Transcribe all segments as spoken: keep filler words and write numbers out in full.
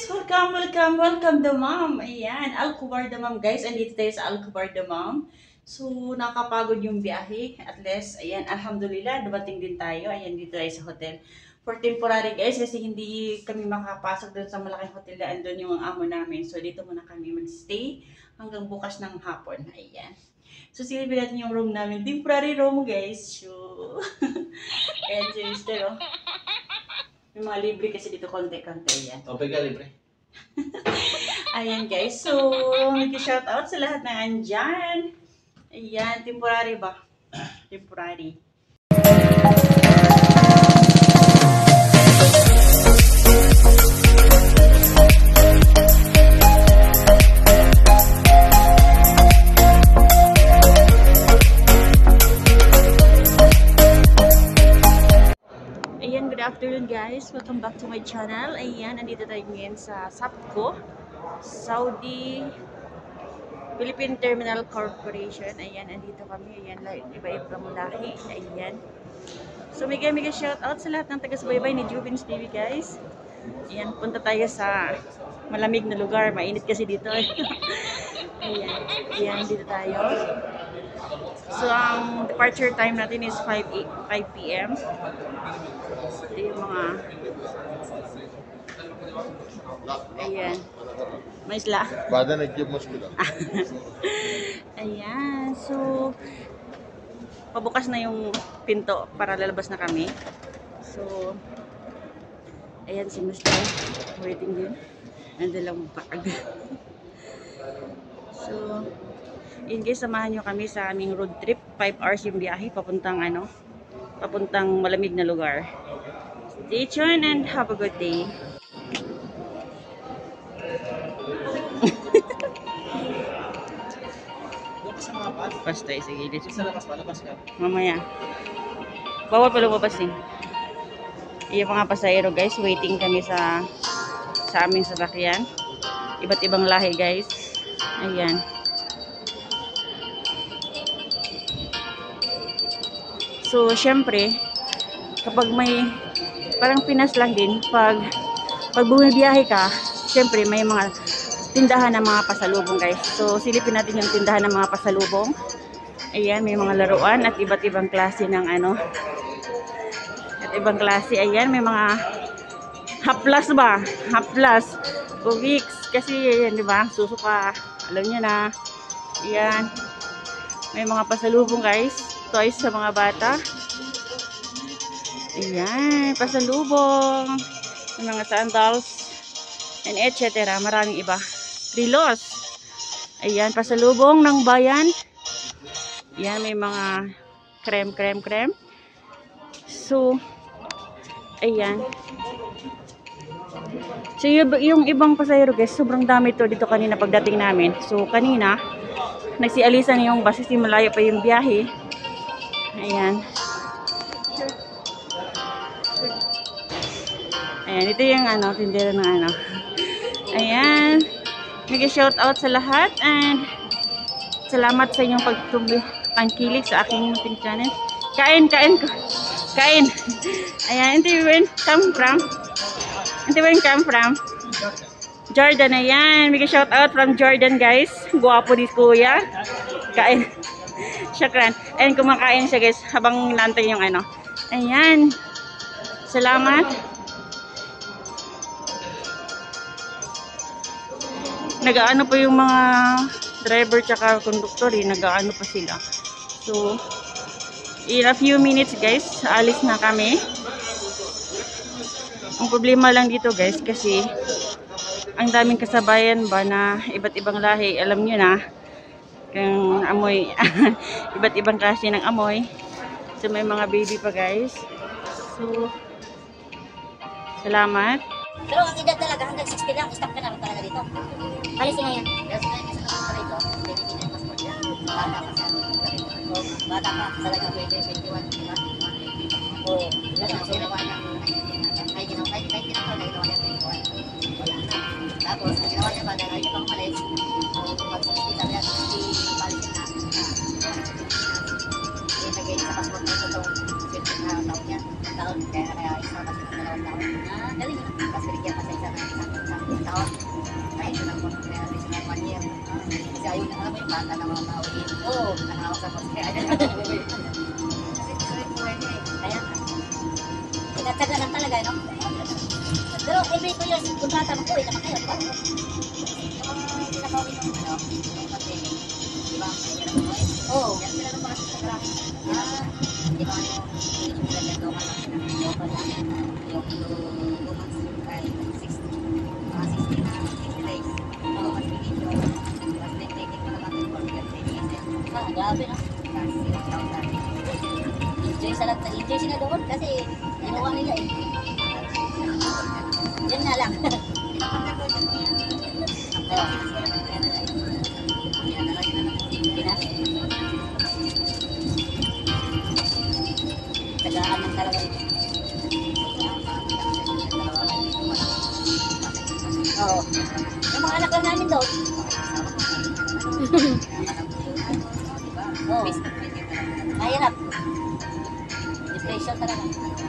guys! Welcome, welcome, welcome the mom. Ayan, Alcobar the mom guys. Andito tayo sa Alcobar the mom. So, nakapagod yung biyahe. At least, ayan, alhamdulillah, dumating din tayo. Ayan, dito tayo sa hotel. For temporary guys, kasi hindi kami makapasok doon sa malaking hotel na andun yung amo namin. So, dito muna kami mag-stay hanggang bukas ng hapon. Ayan. So, silipin natin yung room namin. Temporary room guys. So, ayan si mister oh. May mga libre kasi dito konti-konti yan. O, pega libre. Ayan guys, so mag-shoutout sa lahat na andyan. Ayan, temporary ba? Temporary. Ayan, good afternoon guys. Welcome back to my channel. Ayan, andito tayo ngayon sa SAPCO, Saudi Philippine Terminal Corporation. Ayan, andito kami. Ayan, iba-ibang lahi. Ayan. So, mega mega shout out sa lahat ng taga-subaybay ni Jubins T V guys. Ayan, punta tayo sa malamig na lugar. Mainit kasi dito. Ayan, ayan, dito tayo. So, ang departure time natin is five p m Ito yung mga... Ayan. May isla. Bada nag-give mo sila. Ayan. So, pabukas na yung pinto para lalabas na kami. So, ayan si mister waiting din. Nandun lang bag. So, in case samahan nyo kami sa aming road trip. five hours yung biyahe papuntang ano, papuntang malamig na lugar. Stay tuned and have a good day. Pas tayo sa gilid. Mamaya. Bawal pa lumabas eh. Iya mga pasahero guys, waiting kami sa sa aming sasakyan. Iba't ibang lahi guys. Ayan. So, syempre, kapag may, parang Pinas lang din, pag, pag bumibiyahe ka, syempre, may mga tindahan ng mga pasalubong, guys. So, silipin natin yung tindahan ng mga pasalubong. Ayan, may mga laruan at iba't ibang klase ng ano. At ibang klase, ayan, may mga haplas ba? Haplas. Bubix. Kasi, ayan, di ba? Susuka. Alam niyo na. Ayan. May mga pasalubong, guys. Toys sa mga bata. Ayan, pasalubong. Yung mga sandals. And et cetera. Maraming iba. Rilos. Ayan, pasalubong ng bayan. Ayan, may mga krem, krem, krem. So, ayan. So, yung ibang pasahero guys, sobrang dami to dito kanina pagdating namin. So, kanina, nagsialisan yung bus kasi malayo pa yung biyahe. Ayan. Ayan, ito yung ano, tindera ng ano. Ayan. Mag-shout out sa lahat and salamat sa inyong pagtumbi, pangkilig sa aking YouTube channel. Kain, kain ko. Kain. Ayan, ito yung come from. Ito yung come from. Jordan, ayan. Mag-shout out from Jordan guys. Guwapo di kuya. Kain. Syakran. And kumakain siya guys habang nantay yung ano. Ayan. Salamat. Nagaano pa yung mga driver tsaka conductor eh. Nagaano pa sila. So, in a few minutes guys, alis na kami. Ang problema lang dito guys kasi ang daming kasabayan ba na iba't ibang lahi. Alam nyo na. Yung amoy, iba't ibang klase ng amoy. So, may mga baby pa guys. So, salamat. Pero ang edad talaga hanggang sixty lang, stop ka na talaga dito. Alis nga yan. Bata ka, talaga pwede, twenty-one, di ba? Oo. So, ginawa niya, kahit ginawa, kahit ginawa na ginawa niya twenty-one. Wala na. Tapos, ang ginawa niya pa, dahil niya pang malis, pag-sixty sabi niya, sixty balisin na. Ilagay sa passport niya ito itong safety na taon niya. Taon, kaya kaya isa kasi ng dalawang taon. Ah, galing. Tapos binigyan pa sa isa ng isang taon. taon. Kahit ito lang po, kaya natin sila one year. Kasi ayun na alam mo yung bata na mga tao din. Oo, nakawag sa post. Kaya ayun na umuwi. Kasi gusto rin buhay niya eh. Kaya nga. Pinatsaga lang talaga, no? Pero every two years, kontrata mo po, eh, naman kayo, di ba? Yung pinakawin yung ano, yung pag-training. Di ba? Oo. Yan sila nung mga sa graph. Ah, di ba ano, hindi sila nagawa lang sila. Yung two months, ay sixty. Mga sixty na, sixty days. Oo, mas video. Mas training ko naman yung work training. Ah, grabe no? Kasi yung thousand. Enjoy sila, enjoy sila doon kasi ginawa nila eh. Yan na lang. Tagaan lang talaga ito. Oo. Yung mga anak lang namin doon. Oo. Mahirap. Depression talaga.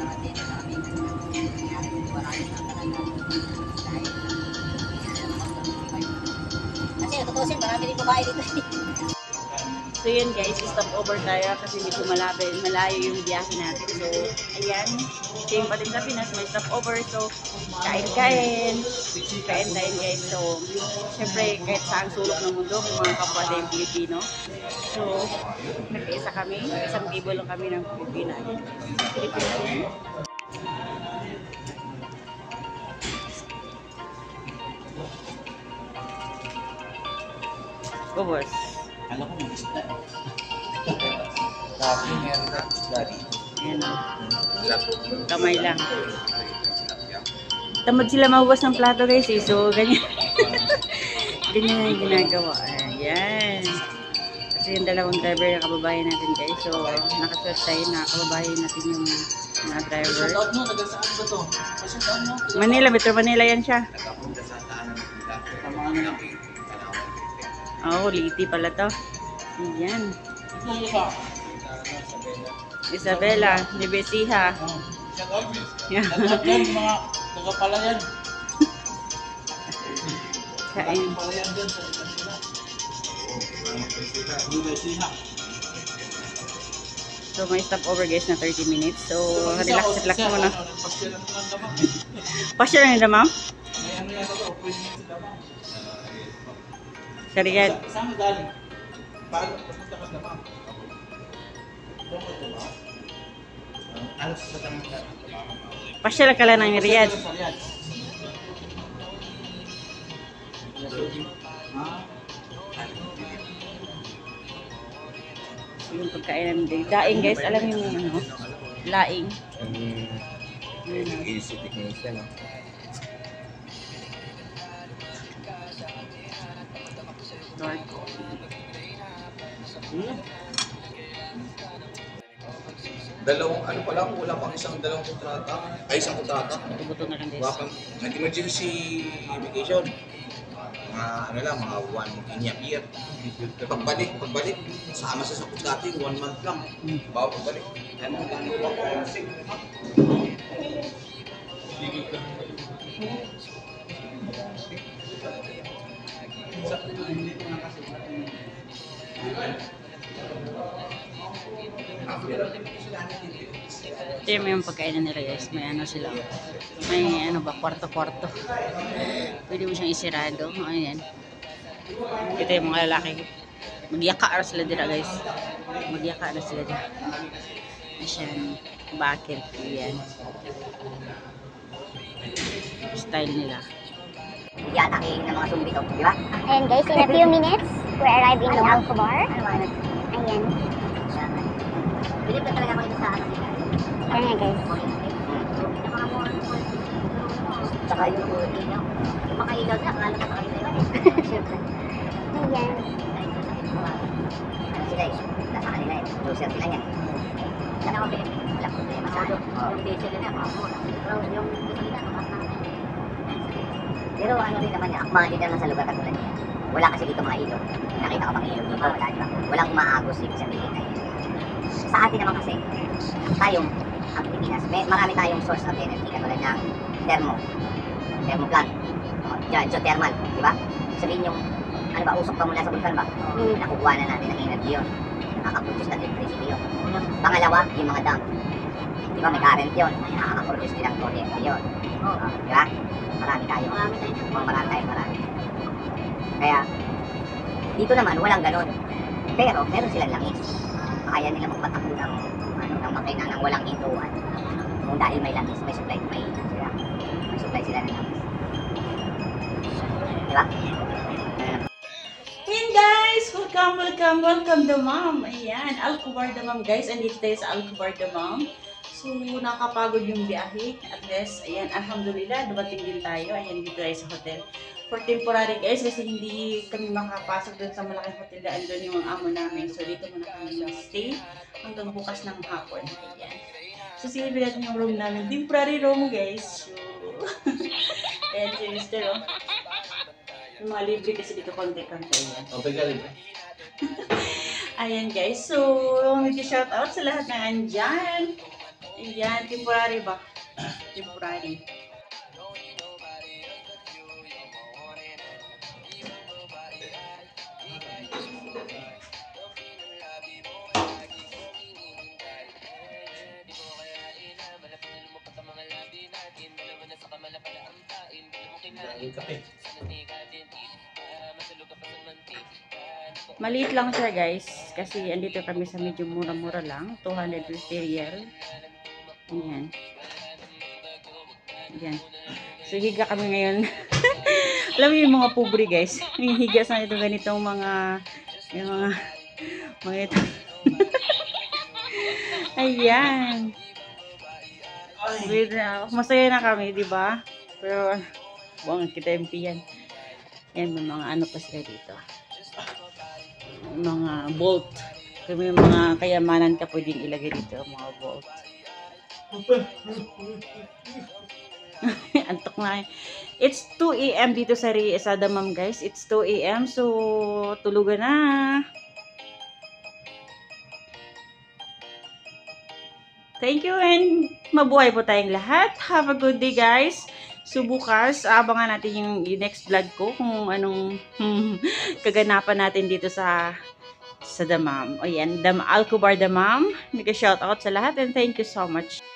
Kasi tutusin, marami rin babae dito. So yun guys, stop over tayo kasi medyo malayo, malayo yung biyahe natin. So ayan, same pa din sa Pinas, may stop over. So kain-kain, kain tayo guys. So syempre kahit saan sulok ng mundo, may mga kapwa tayong Pilipino. So nag-isa kami, isang table lang kami ng Pilipina. Pilipina din. Ubos. Alam ko may isda eh. Dati meron na isda dito. Ayan o. Kamay lang. Tamad sila mahugas ng plato guys eh. So ganyan. Ganyan yung ginagawa. Ayan. Kasi yung dalawang driver na kababayan natin guys. So nakaswat tayo na kababayan natin yung mga driver. Shoutout mo, taga saan ba to? Shoutout mo. Manila, Metro Manila yan siya. Nagkapunta sa daanan ng isda. Tama ano lang. Oo, oh, Liti pala to. Ayan. Ano ba? Isabela, Nibesiha. Shoutout mo. Shoutout yan, mga tagapalayan. Kain. Tagapalayan dyan sa Isabela. Nibesiha. So may stop over guys na thirty minutes. So relax, relax muna. Pasyalan ko lang naman. Pasyalan nila ma'am? May ano yan ito, appointment sa damang. Sa Riyadh. Saan mo galing? Paano? Papunta ka sa damang. Doon ko ito ba? Ano sa damang ka? Pasyalan ka lang ng Riyadh. Sa Riyadh. Ah. Yung pagkain namin din. Daing guys, alam niyo yung ano? Laing. Yung easy technician, no? Lord. Hmm? Dalawang, ano pala, wala pang isang dalawang kontrata. Ay, isang kontrata. Buto na lang guys. Wala pang, nag-emergency vacation. Mga, ano lang, mga one in a year. Pagbalik, pagbalik, sama sa sa kontrata, one month lang. Bawa pagbalik. Ano, ano, Ito yung pagkainan nila guys. May ano sila. May ano ba, kwarto-kwarto. Pwede mo siyang isirado. Ayan. Ito yung mga lalaki. Magyaka na sila dira guys. Magyaka na sila dira. Ayan. Bakit? Ayan. Style nila. Yatakin ng mga zombie to, di ba? And guys, in a few minutes, we're arriving in Alcobar. Ano mga nag... Ayan. Bilip na talaga ako dito sa ano nila. Ayan nga guys. Tsaka yung kulay niyo. Yung makailaw na, akala ko sa kanila yun eh. Siyempre. Ayan. Ano sila eh? Nasa kanila eh. Loser sila niya. Sana ako bilip. Wala ko problema sa ano. Yung diesel nila, mga mura. Pero yung gasolina, tumaas na. Pero ano rin naman niya, ako mga dito lang sa lugar katulad niya. Wala kasi dito mga ilog. Nakita ko bang ilog dito, wala diba? Walang umaagos ibig sabihin na yun. Sa atin naman kasi, tayong, ang Pilipinas, may, marami tayong source of energy katulad ng thermo, thermo plant. Diyan, geothermal, di ba? Sabihin yung, ano ba, usok pa mula sa bulkan ba? Mm. Nakukuha na natin ng energy yun. Nakaka-produce ng electricity yun. Pangalawa, yung mga dam. Di ba, may current yun. Nakaka-produce din ng kuryente yun. Oh. Di ba? Marami tayo. Marami tayo. Oh, marami tayo, marami. Kaya, dito naman, walang ganun. Pero, meron silang langis. Kaya nila magpatakbo ng, ano, ng makina ng walang hintuan. Kung dahil may langis, may supply, may, sila, may supply sila ng langis. Di ba? Ayan guys, welcome, welcome, welcome the mom. Ayan, Alcobar the mom guys. Andito tayo sa Alcobar the mom. So, nakapagod yung biyahe. At least, ayan, alhamdulillah, dumating din tayo. Ayan, dito tayo sa hotel. For temporary guys, kasi hindi kami makapasok dun sa malaking hotel na andun yung amo namin. So, dito muna kami mag-stay hanggang bukas ng hapon. Ayan. So, silipin natin yung room namin. Temporary room guys. So, ayan si mister oh. Yung mga libre kasi dito konti-konti yan. Okay ka rin. Ayan guys, so mag-shout out sa lahat na andyan. Ayan, temporary ba? Temporary. Kape. Maliit lang siya guys, kasi andito kami sa medyo mura-mura lang, two hundred fifty real. Ayan. Ayan. So higa kami ngayon. Alam mo yung mga pobre guys, yung higa sa ito ganitong mga yung mga mga ito. Ayan. Masaya na kami, di ba? Pero buwang kita M P yan. Yan, may mga ano pa sila dito. Mga bolt. Kami yung mga kayamanan ka pwedeng ilagay dito. Mga bolt. Antok na. It's two A M dito sa sa Damam guys. It's two A M So, tulugan na. Thank you and mabuhay po tayong lahat. Have a good day guys. So bukas, abangan natin yung, yung next vlog ko kung anong hmm, kaganapan natin dito sa sa Damam. O yan, Dam Alcobar Damam. Mega shout out sa lahat and thank you so much.